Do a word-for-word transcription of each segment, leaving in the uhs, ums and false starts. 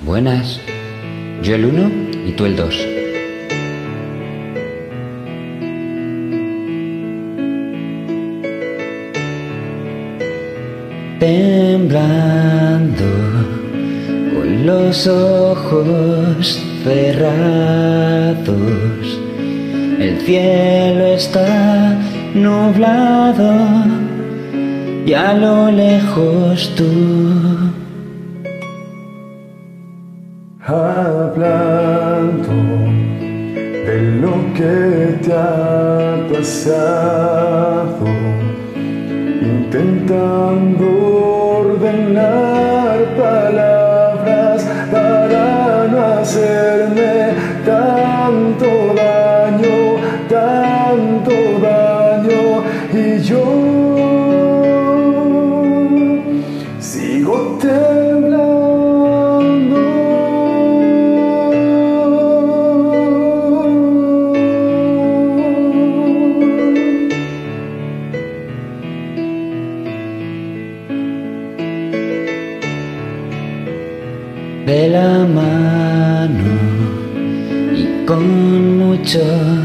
Buenas. Yo el uno y tú el dos. Temblando, con los ojos cerrados, el cielo está nublado y a lo lejos tú, hablando de lo que te ha pasado, intentando ordenar palabras para no hacerme tanto daño, tanto daño, y yo sigo temblando. De la mano y con mucho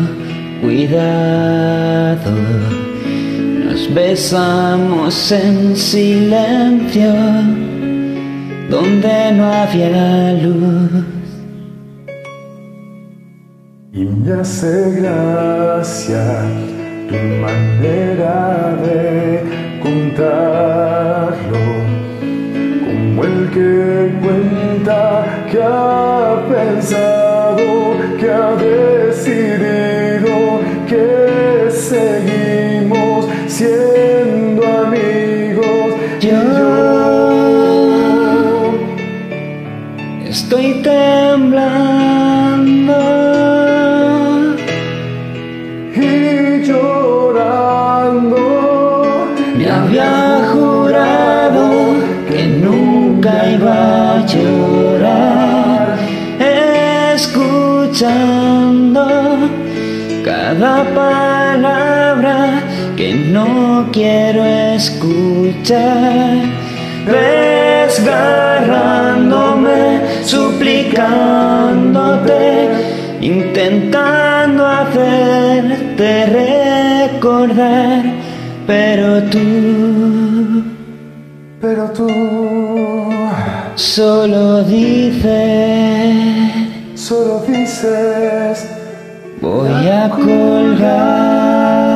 cuidado nos besamos en silencio donde no había luz. Y me hace gracia tu manera de contarlo, como el que cuenta que ha pensado, que ha decidido que seguimos siendo amigos. Yo, yo estoy temblando y llorando. Me había jurado que nunca iba a llorar, escuchando cada palabra que no quiero escuchar, desgarrándome, suplicándote, intentando hacerte recordar, pero tú, pero tú solo dices, solo dices voy a colgar.